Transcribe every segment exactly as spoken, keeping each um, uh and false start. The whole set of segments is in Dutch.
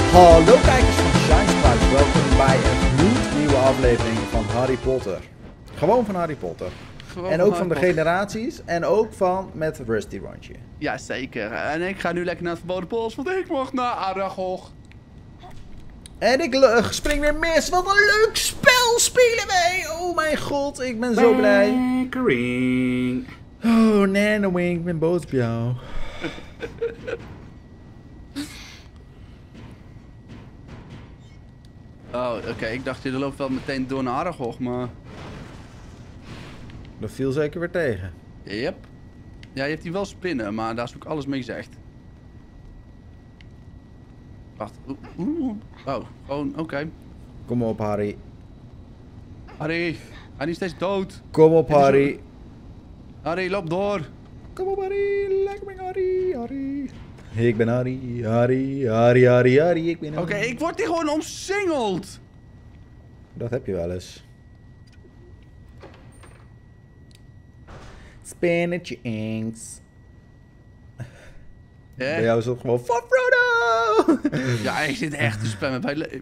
Hallo kijkers van Shinesprite, welkom bij een gloednieuwe aflevering van Harry Potter. Gewoon van Harry Potter. Gewoon en ook van, van de Harry generaties en ook van met Rusty Rondje. Ja, zeker. En ik ga nu lekker naar het Verboden Bos, want ik mag naar Aragog. En ik uh, spring weer mis, wat een leuk spel spelen wij! Oh mijn god, ik ben zo blij. Lekkering. Oh, Nanowing, ik ben boos op jou. Oh, oké. Okay. Ik dacht, je loopt wel meteen door naar Aragog, maar... Dat viel zeker weer tegen. Yep. Ja, je hebt hier wel spinnen, maar daar is ook alles mee gezegd. Wacht. Oeh. Oh, gewoon, oké. Okay. Kom op, Harry. Harry, hij is steeds dood. Kom op, Harry. Harry, loop door. Kom op, Harry. Lekker ben Harry, Harry. Ik ben Harry, Harry, Harry, Harry, Harry, ik ben Harry. Oké, okay, ik word hier gewoon omsingeld. Dat heb je wel eens. Spinnetje inks. Eh? Bij jou is het gewoon van Frodo! Ja, ik zit echt te spammen bij... Le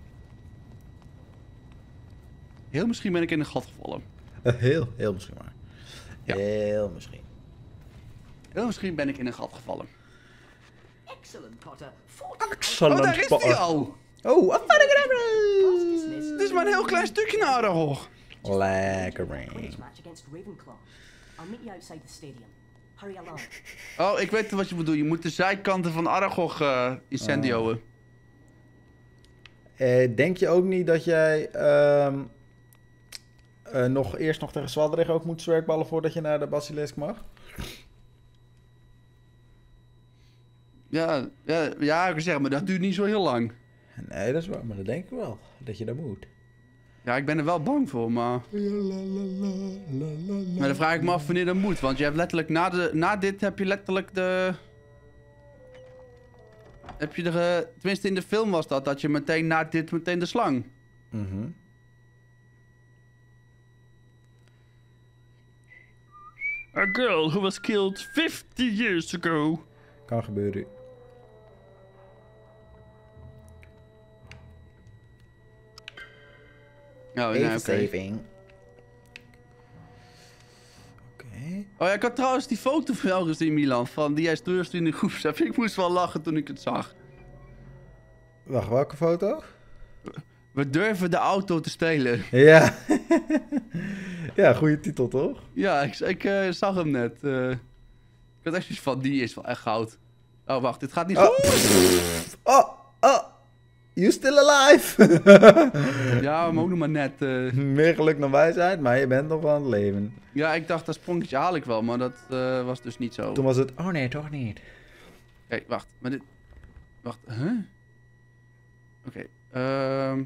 heel misschien ben ik in een gat gevallen. Heel, heel misschien maar. Ja. Heel misschien. Heel misschien ben ik in een gat gevallen. Excellent, Potter. Excellent, Oh, daar is Potter. hij al! Oh, een fucking Dit is maar een heel klein stukje naar Aragog. Lekker Quidditch ring. match against Ravenclaw. I'll meet you outside the stadium. Hurry along. Oh, ik weet wat je bedoelt. Je moet de zijkanten van Aragog uh, incendioen. Eh, denk je ook niet dat jij um, uh, nog eerst nog tegen Zwadrig ook moet zwerkballen voordat je naar de Basilisk mag? Ja, ja, ja, ik zeg maar, dat duurt niet zo heel lang. Nee, dat is waar, maar dat denk ik wel. Dat je dat moet. Ja, ik ben er wel bang voor, maar... Maar dan vraag ik me af wanneer dat moet. Want je hebt letterlijk na, de, na dit heb je letterlijk de... Heb je de... Tenminste in de film was dat, dat je meteen na dit meteen de slang. Mhm. A girl who was killed fifty years ago. Kan gebeuren. Oh, Even nee, okay. saving. Oké. Okay. Oh ja, ik had trouwens die foto van jou gezien, Milan. Van die jij stuurde in de groepsapp. Ik moest wel lachen toen ik het zag. Wacht, welke foto? We durven de auto te stelen. Ja. Ja, goede titel toch? Ja, ik, ik uh, zag hem net. Uh, ik had echt zoiets van, die is wel echt goud. Oh, wacht, dit gaat niet oh. goed. Oh, oh. You still alive? Ja, maar ook nog maar net. Uh... Meer geluk dan wijsheid, maar je bent nog wel aan het leven. Ja, ik dacht dat sprongetje haal ik wel, maar dat uh, was dus niet zo. Toen was het, oh nee, toch niet. Oké, okay, wacht. Maar dit... Wacht, huh? Oké, okay, um...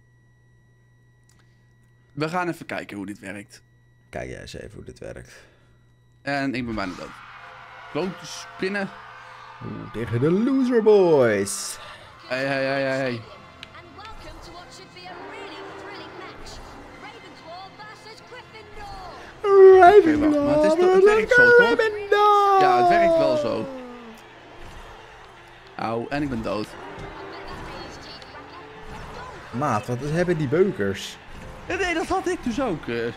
we gaan even kijken hoe dit werkt. Kijk jij eens even hoe dit werkt. En ik ben bijna dood. Klote spinnen. Oeh, tegen de loser boys. Hey, hey, hey, hey, hey. Ravenclaw, okay, het, is toch, het werkt zo, toch? Ja, het werkt wel zo. Auw, en ik ben dood. Maat, wat hebben die beukers? Ja, nee, dat had ik dus ook. Uh.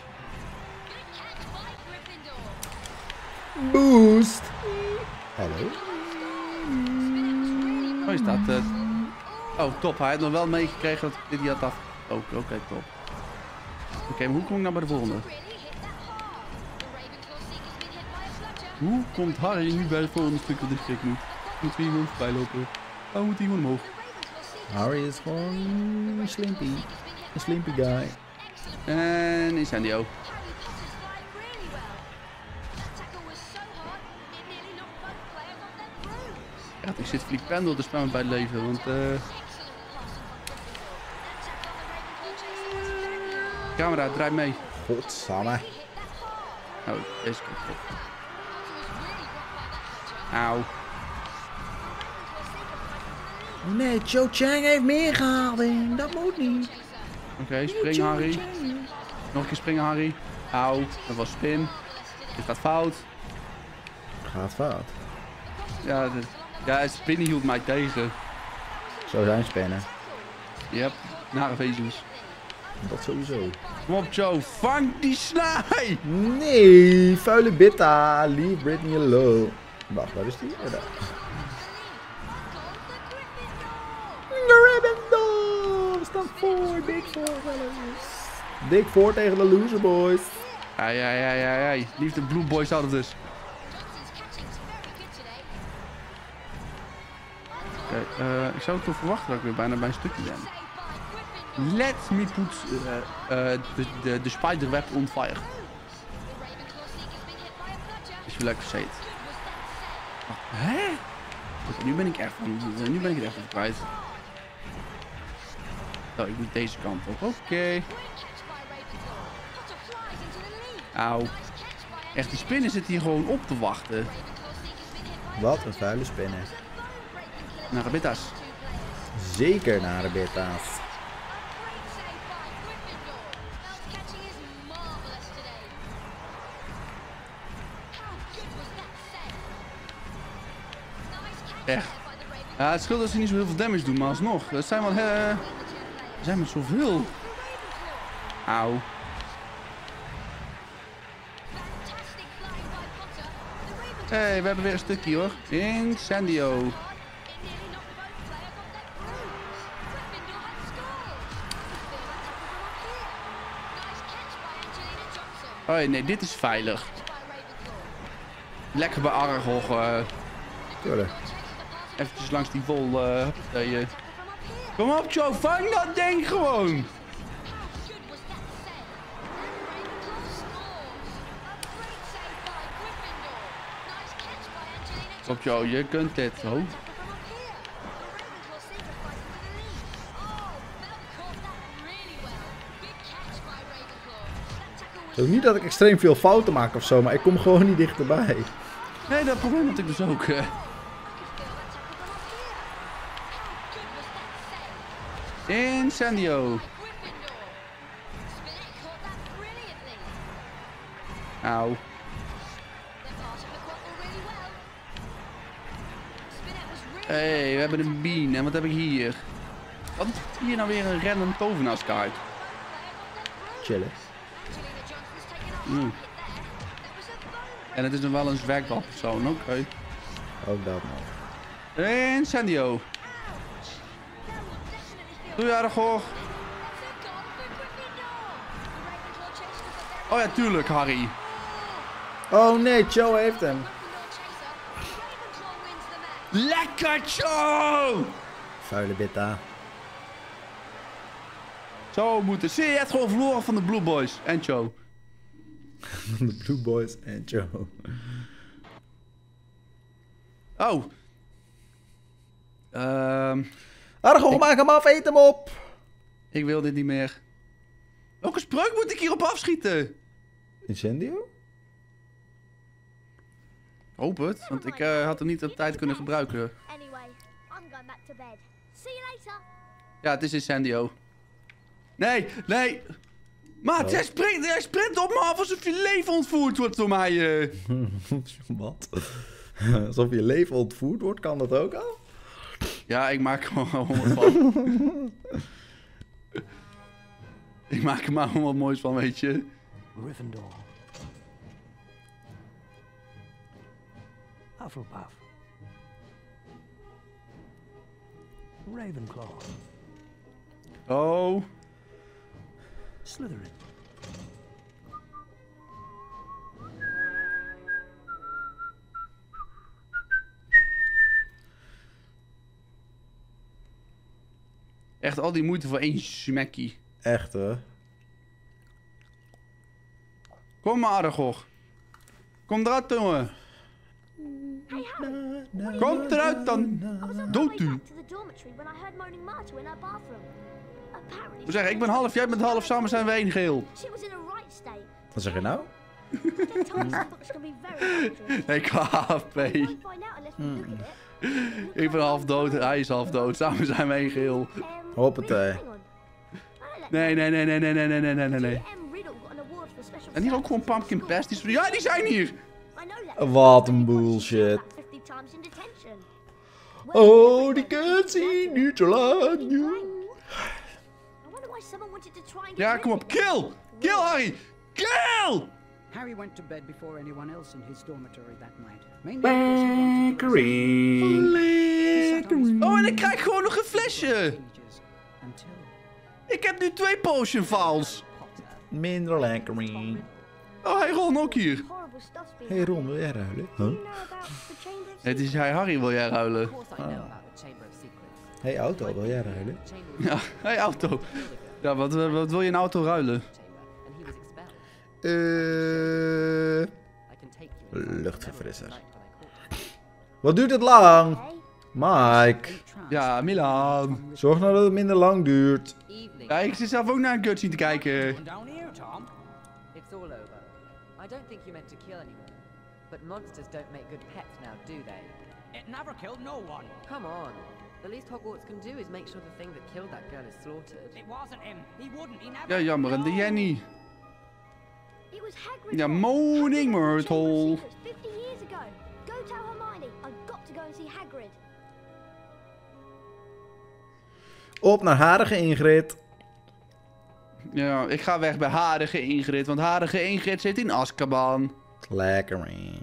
Boost. Hallo? Oh, is dat... Uh... Oh, top. Hij had nog wel meegekregen dat ik dit had af... Oh, oké, okay, top. Oké, okay, maar hoe kom ik nou bij de volgende? Hoe komt Harry nu bij het volgende stuk dat ik gek moet? Moet hier gewoon voorbij lopen? Oh, moet hij gewoon omhoog? Harry is gewoon een slimpy. Een slimpy guy. En incendio. Ja, ik zit flink pendel te spammen bij het leven, want uh... camera, draai mee. Godsamme. Oh, deze kant op. Auw. Nee, Cho Chang heeft meer gehaald. Dat moet niet. Oké, okay, spring Harry. Nog een keer springen Harry. Auw, dat was spin. Dit gaat fout. Gaat fout. Ja, de, ja, Spinny hield mij tegen. Zo zijn spinnen. Yep, nare wezens. Dat sowieso. Kom op Joe, vang die snaai! Nee, vuile Bitta. Leave Britney alone. Wacht, waar is die? Oh, daar. Gryffindor! We staan voor. Dik voor, fellas. Dik voor tegen de loser boys. Ai, ai, ai, ai, ai. Liefde Blue Boys hadden dus. Oké, okay, uh, ik zou toch verwachten dat ik weer bijna bij een stukje ben. Let me put uh, uh, de, de, de spiderweb on fire. Is je lekker zet. Oh, hè? Dus nu ben ik echt van, nu ben ik er echt van kwijt. Oh, ik moet deze kant op. Oké. Okay. Auw. Echt, die spinnen zitten hier gewoon op te wachten. Wat een vuile spinnen. Naar de bitta's. Zeker naar de Bitta's. Echt. Ja, het scheelt dat ze niet zo heel veel damage doen, maar alsnog. Dat zijn wel... Uh, er zijn maar zoveel. Auw. Hé, hey, we hebben weer een stukje hoor. Incendio. Oh nee, dit is veilig. Lekker bij Aragog. Uh, Tuurlijk. Eventjes langs die vol. Uh, uh, Kom op Joe, vang dat ding gewoon. Kom Joe, je kunt dit. Oh. Het is ook niet dat ik extreem veel fouten maak of zo, maar ik kom gewoon niet dichterbij. Nee, dat probleem had ik dus ook. Uh. Incendio. Auw. Hé, hey, we hebben een bean. En wat heb ik hier? Wat is hier nou weer een random tovenaarskaart? Chillen. Mm. En het is nog wel een zwerkbalpersoon, oké. Okay. Ook dat nog. Incendio. Doe je Aragog. Oh ja, tuurlijk, Harry. Oh nee, Joe heeft hem. Lekker, Joe! Vuile Bitta. Zo moeten. Zie je, je hebt gewoon verloren van de Blue Boys en Joe. De Blue Boys en Joe. Oh. Ehm. Um, Aragog, ik... maak hem af, eet hem op. Ik wil dit niet meer. Welke spreuk moet ik hierop afschieten? Incendio? Hoop het, want ik uh, had hem niet op tijd kunnen gebruiken. Ja, het is Incendio. Nee, nee. Maat, jij springt, jij sprint op me af alsof je leven ontvoerd wordt door mij. Uh. Wat? Alsof je leven ontvoerd wordt, kan dat ook al? Ja, ik maak er gewoon wat van. Ik maak er maar wat moois van, weet je. Gryffindor. Hufflepuff. Ravenclaw. Oh. Slytherin. Echt al die moeite voor één smekkie. Echt, hè? Kom maar, Aragog. Kom eruit, jongen. Kom eruit dan. Dood u. We zeggen, ik ben half, jij bent half, samen zijn we één geel. Wat zeg je nou? Ik ga H P. Hmm. Ik ben half dood, hij is half dood. Samen zijn we één geel. Hoppatee. Nee, nee, nee, nee, nee, nee, nee, nee, nee, nee. En hier ook gewoon pumpkin pasties. Ja, die zijn hier! Wat een bullshit. Oh, die cutscene duurt zo lang. I wonder why someone wanted to try and get Ja, rid kom of op. him. Kill! Kill, Harry! Kill! Harry went to bed before anyone else in his dormitory that night. Mainly because he wanted to Lekkering. He sat on his Oh, en ik krijg gewoon nog een flesje. pages until Ik heb nu twee potion files. Potter. Minder lekkering. Oh, hij Ron ook hier. Horrible stuff's been Hey Ron, wil jij ruilen? Do Huh? you know about the Chamber of Het is hij, Harry, wil jij ruilen? Of course I know about the Chamber of Secrets. Hey auto, wil jij ruilen? The Chamber of Ja, hey, auto. Ja, wat, wat wil je in auto ruilen? Chamber, and he was expelled. Eh... I can take you inside the Luchtverfrisser. memory of the night when I caught you. Wat duurt het lang? Hey, Mike, Ja, Milan. zorg nou dat het minder lang duurt. Evening. Ja, ik zit zelf ook naar een cutscene te kijken. Down here, Tom. It's all over. I don't think you meant to kill anyone. But monsters don't make good pets now, do they? It never killed no one. Come on. The least Hogwarts can do is make sure the thing that killed that girl is slaughtered. It wasn't him. He wouldn't. He never. Ja, jammer. En de No. Jenny. it was Hagrid. Ja, Ron. morning, Hagrid went to the Chamber Myrtle. of Secrets fifty years ago. Go tell Hermione. I've got to go and see Hagrid. Op naar Harige Ingrid. Ja, ik ga weg bij Harige Ingrid, want Harige Ingrid zit in Azkaban. Lekkering.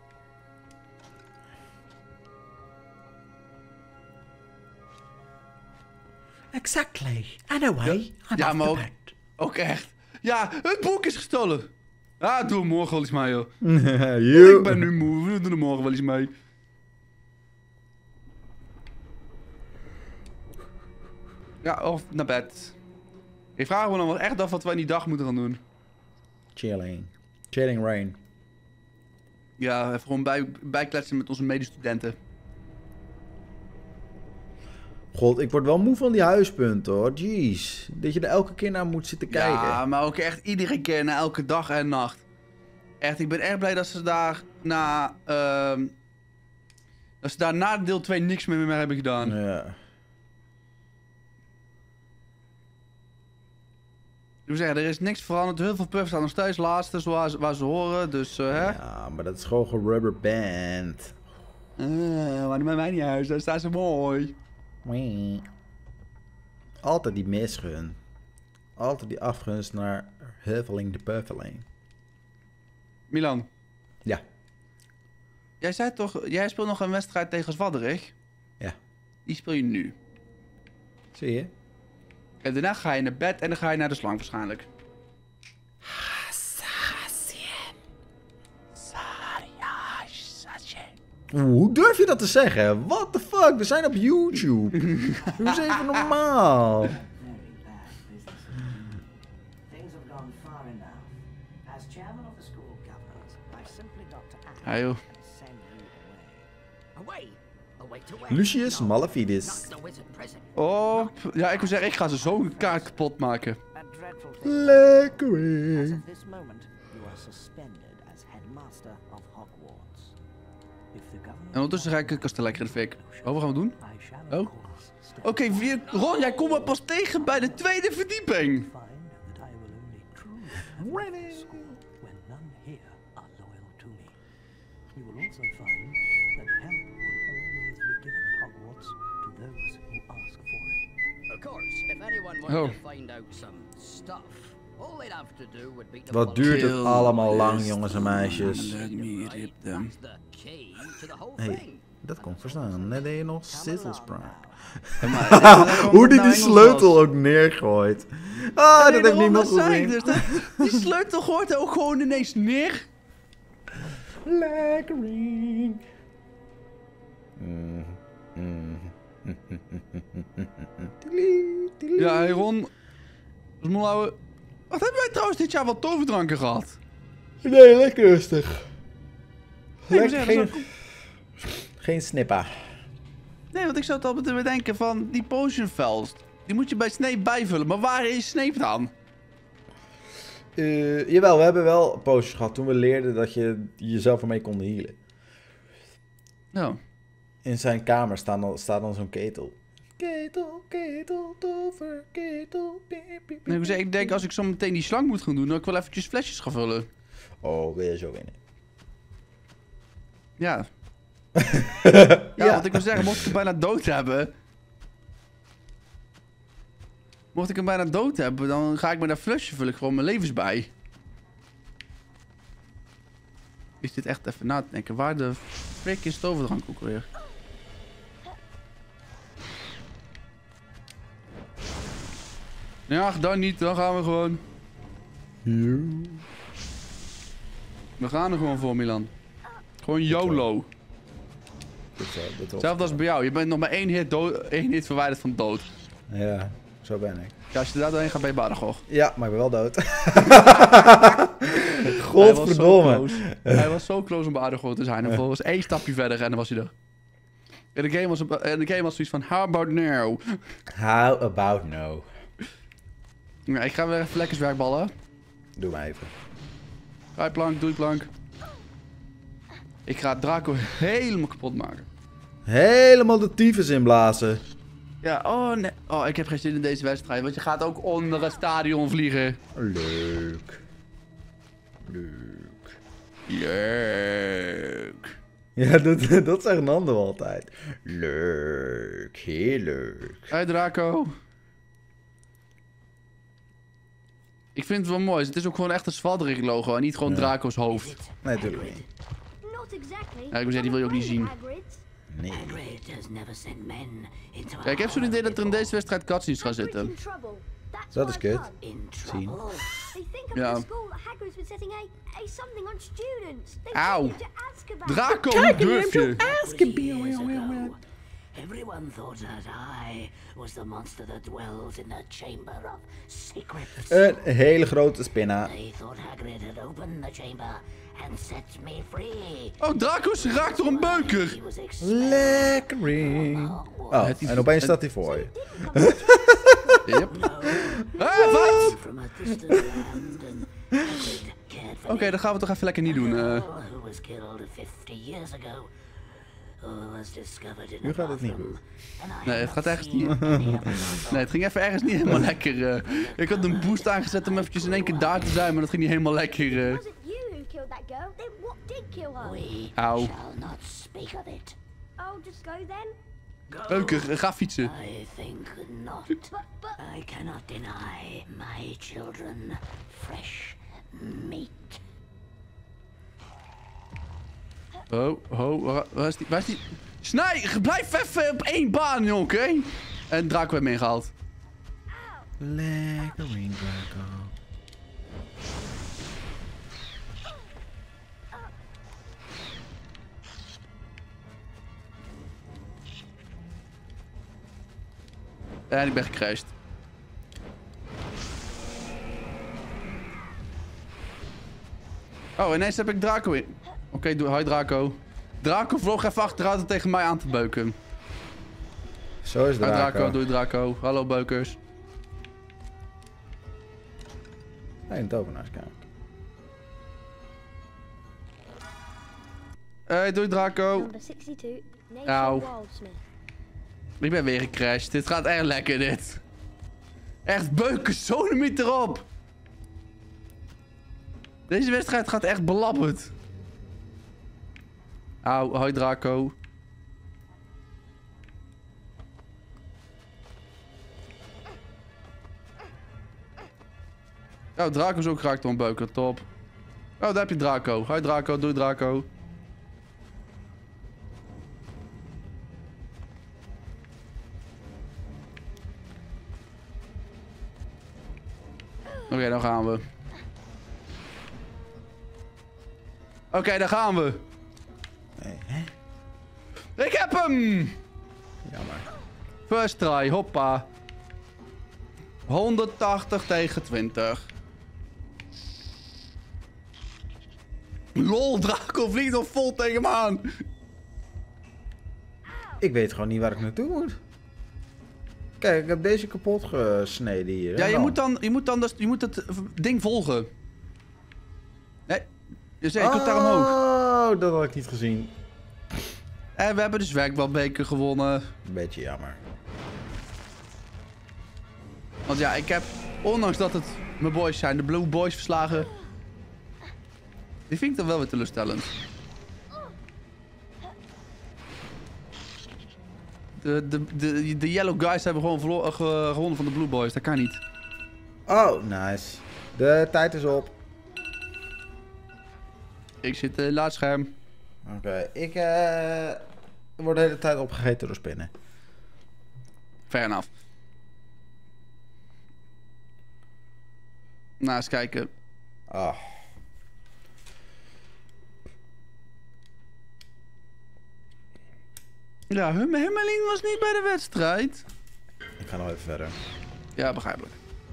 Exactly. Anyway, Ja, maar ook, ook echt. Ja, het boek is gestolen. Ja, doe er morgen wel eens mee, joh. Ik ben nu moe, we doen er morgen wel eens mee. Ja, of naar bed. Ik vraag me dan wel echt af wat wij die dag moeten gaan doen. Chilling. Chilling rain. Ja, even gewoon bij, bijkletsen met onze medestudenten. God, ik word wel moe van die huispunten hoor. Jeez. Dat je er elke keer naar moet zitten kijken. Ja, maar ook echt iedere keer, na elke dag en nacht. Echt, ik ben echt blij dat ze daar na... ehm dat ze daar na deel twee niks meer mee hebben gedaan. Ja. Ik wil zeggen, er is niks veranderd. Heel veel puffs staan nog steeds laatste, zoals waar ze horen. Dus, eh, hè? Ja, maar dat is gewoon gerubberband. Uh, maar bij mij niet huis, daar staan ze mooi. Wee. Altijd die misgun. Altijd die afgunst naar Huffling de Puffeling. Milan. Ja. Jij zei toch, jij speelt nog een wedstrijd tegen Zwadderig? Ja. Die speel je nu. Zie je? En daarna ga je naar bed en dan ga je naar de slang waarschijnlijk. Oeh, hoe durf je dat te zeggen? What the fuck? We zijn op YouTube. Doe eens even normaal. Very bad business. Things have gone far enough. As chairman of the school governors, I've simply got to act Ja, joh. and send you away. Away. Away to where? Lucius No, Malefidis. not the wizard prison. Op. Ja, ik wil zeggen, ik ga ze zo een kaart kapot maken. A dreadful thing. As Lekkering. of this moment, you are suspended as headmaster of Hogwarts. If the governor En ondertussen ga ik het kasteel lekker in de fik. Oh, wat gaan we doen? I shall Oh. of course step Oké, okay, Ron, jij komt me pas tegen bij de tweede verdieping. find that I will only truly have left the school when none here are loyal to me. You will also find that help will always be given at Hogwarts to those who ask for it. Of course, if anyone wanted Oh. to find out some stuff, all they'd have to do would be to Wat duurt het Kill allemaal lang, this jongens en meisjes. Let me rip them. That's the key to the whole Hey, thing. dat kon ik verstaan. Net deed je nog Sizzlespraak. Hoe Hoe die die sleutel ook neergooit. Ah, dat heb ik niet nog gezien. Dus dat, die sleutel gooit ook gewoon ineens neer. Lekkering. Mm, mm. Ja, hey Ron. Smolhouwen. Wat hebben wij trouwens dit jaar wat toverdranken gehad? Nee, lekker rustig. Nee, Lekker, maar geen, zeggen, geen snippa. nee, want ik zat al te bedenken van die potion fells. Die moet je bij Snape bijvullen. Maar waar is Snape dan? Uh, jawel, we hebben wel potions gehad toen we leerden dat je jezelf ermee kon healen. Ja. In zijn kamer staat dan, staat dan zo'n ketel. Ketel, ketel, tover, ketel. Piep, piep, piep, Nee, ik, zeg, ik denk als ik zo meteen die slang moet gaan doen, dat ik wel eventjes flesjes ga vullen. Oh, wil je zo winnen? Ja. Ja, Ja. want ik wil zeggen, mocht ik hem bijna dood hebben... Mocht ik hem bijna dood hebben, dan ga ik met dat flesje vullen gewoon mijn levens bij. Ik zit echt even na te denken, waar de frik is het overdrank ook weer? Ja, dan niet, dan gaan we gewoon. We gaan er gewoon voor, Milan. Gewoon YOLO. Hetzelfde als bij jou, je bent nog maar één hit, dood, één hit verwijderd van dood. Ja, zo ben ik. Ja, als je er daar doorheen gaat, ben je Baragog. Ja, maar ik ben wel dood. Godverdomme. Godverdomme. Hij was zo close om bij Aragorn te zijn. En volgens één stapje verder en dan was hij er. En de game was, en de game was zoiets van, how about now? How about no? Ja, ik ga weer even lekker zwerkballen. Doe maar even. Ga je plank, doe je plank. Ik ga Draco helemaal kapot maken. Helemaal de tyfus inblazen. Ja, oh nee. Oh, ik heb geen zin in deze wedstrijd, want je gaat ook onder het stadion vliegen. Leuk. Leuk. Leuk. Ja, dat, dat zegt Nando altijd. Leuk. Heel leuk. Hey Draco. Ik vind het wel mooi. Het is ook gewoon echt een Svaldrik logo en niet gewoon Ja. Draco's hoofd. Nee, natuurlijk niet. Not exactly. Ja, ik wil zeggen, die wil je ook niet zien. Nee. Kijk, ik heb zo'n idee dat er in deze wedstrijd cutscenes gaan zitten. Dat is kut. Zien. Ja. Ja. Auw. Draco, hoe durf je? Everyone thought that I was the monster that dwells in the chamber of secrets. Een hele grote spinna. They thought Hagrid had opened the chamber and set me free. Oh, Draco is geraakt door een beuker. He was Lekkering. Oh, en opeens staat hij voor je. Yep. Ah, wat? from a distant land and Hagrid cared for Oké, dan gaan we toch even lekker niet doen. eh. who was killed fifty years ago. Who was discovered in Nu a gaat het niet bathroom. goed. And I Nee, het have gaat not ergens seen niet. any of them. Nee, het ging even ergens niet helemaal lekker. eh. Ik had een boost aangezet om eventjes in één keer daar te zijn, maar dat ging niet helemaal lekker. eh. Was it you who killed that girl? Then what did kill her? We Ow. shall not speak of it. Oh, just go then. Beuker, eh, ga fietsen. I think not. But, but, I cannot deny my children fresh meat. Oh, oh, waar, waar is die? Waar is die? Snij, blijf even op één baan, joh, oké? En Draco heeft me ingehaald. Lekkering, Draco. En ik ben gecrashed. Oh, ineens heb ik Draco in. Oké, okay, doe, hi Draco. Draco vloog even achteruit om tegen mij aan te beuken. Zo is Hi Draco. Draco, doei Draco. Hallo beukers. Nee, een tovenaarskamer. Hey, doei Draco. number sixty-two, Nathan Ow. Wildsmith. Ik ben weer gecrashed. Dit gaat echt lekker, dit. Echt beuken, sodemiet erop. Deze wedstrijd gaat echt belabberd. Auw, hoi Draco. Oh, Draco is ook geraakt door een beuker, top. Oh, daar heb je Draco. Hoi Draco, doei Draco. Oké, okay, dan gaan we. Oké, okay, daar gaan we. Nee, hè? Ik heb hem! Jammer. First try, hoppa. honderdtachtig tegen twintig. Lol, Draco vliegt nog vol tegen me aan. Ik weet gewoon niet waar ik naartoe moet. Kijk, ik heb deze kapot gesneden hier. Ja, hè, je man. moet dan, je moet dan, dus, je moet het ding volgen. Nee, je zei, ik moet daar omhoog. Oh, dat had ik niet gezien. En we hebben de zwerkbalbeker gewonnen. Een beetje jammer. Want ja, ik heb, ondanks dat het mijn boys zijn, de Blue Boys verslagen. Die vind ik dan wel weer teleurstellend. De, de, de, de Yellow Guys hebben gewoon verlo- uh, ge- gewonnen van de Blue Boys. Dat kan niet. Oh, nice. De tijd is op. Ik zit in het laadscherm. Oké, okay. ik uh, word de hele tijd opgegeten door spinnen. Fair enough. Nou, eens kijken. Ah. Ja, Hum Hummeling was niet bij de wedstrijd. Ik ga nog even verder. Ja, begrijpelijk.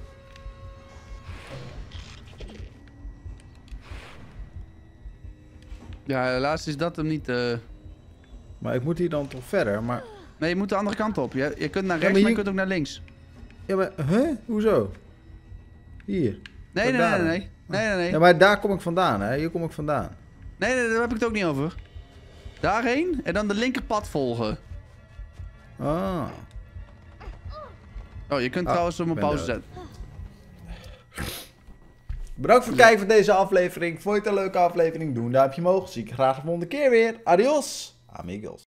Ja, helaas is dat hem niet. Uh... Maar ik moet hier dan toch verder, maar... Nee, je moet de andere kant op. Je, je kunt naar rechts, ja, maar, maar hier... je kunt ook naar links. Ja, maar... Huh? Hoezo? Hier. Nee, nee, nee, nee, nee, nee, nee. Ja, maar daar kom ik vandaan, hè. Hier kom ik vandaan. Nee, nee, daar heb ik het ook niet over. Daarheen en dan de linkerpad volgen. Ah. Oh, je kunt ah, trouwens op een pauze dood. zetten. Bedankt voor het kijken van deze aflevering. Vond je het een leuke aflevering? Doe een duimpje omhoog. Zie ik je graag de volgende keer weer. Adios, amigos.